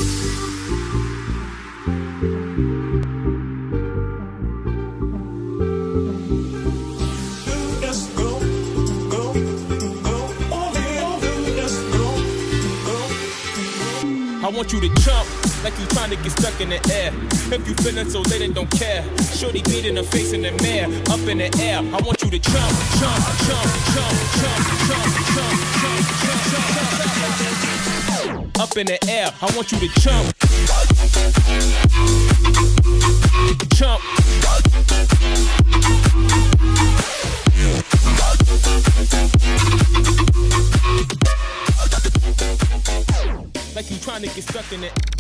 I want you to jump like you trying to get stuck in the air. If you feeling so late and don't care, shorty beat in the face in the mirror, up in the air. I want you to jump, jump, jump, jump, jump, jump, jump, jump, jump, jump, up in the air. I want you to jump, jump. Like you trying to get stuck in it.